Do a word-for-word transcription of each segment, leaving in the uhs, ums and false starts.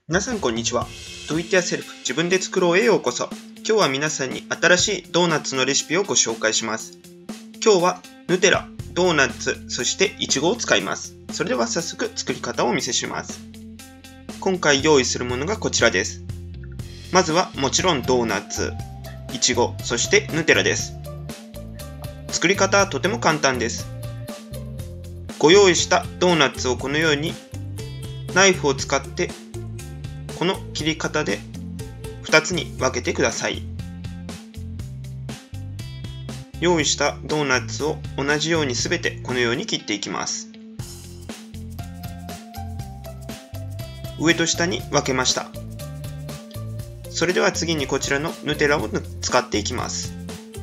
皆さんこんにちは。Do It Yourself 自分で作ろうへようこそ。今日は皆さんに新しいドーナツのレシピをご紹介します。今日はヌテラ、ドーナツ、そしてイチゴを使います。それでは早速作り方をお見せします。今回用意するものがこちらです。まずはもちろんドーナツ、イチゴ、そしてヌテラです。作り方はとても簡単です。ご用意したドーナツをこのようにナイフを使ってこの切り方でふたつに分けてください。用意したドーナツを同じようにすべてこのように切っていきます。上と下に分けました。それでは次にこちらのヌテラを使っていきます。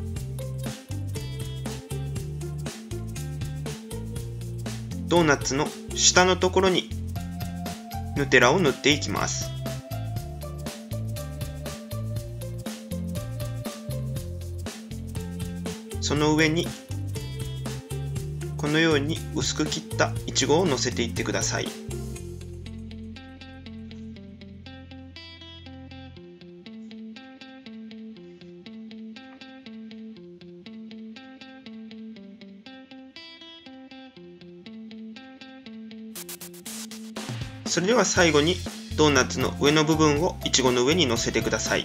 ドーナツの下のところにヌテラを塗っていきます。その上にこのように薄く切ったイチゴをのせていってください。それでは最後にドーナツの上の部分をイチゴの上にのせてください。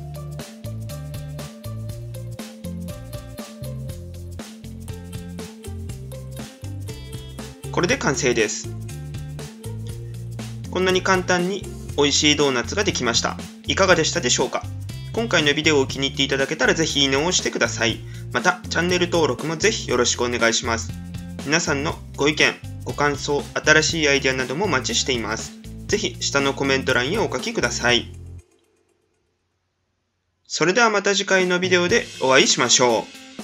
これで完成です。こんなに簡単に美味しいドーナツができました。いかがでしたでしょうか？今回のビデオを気に入っていただけたらぜひいいねを押してください。またチャンネル登録もぜひよろしくお願いします。皆さんのご意見、ご感想、新しいアイデアなどもお待ちしています。ぜひ下のコメント欄へお書きください。それではまた次回のビデオでお会いしましょう。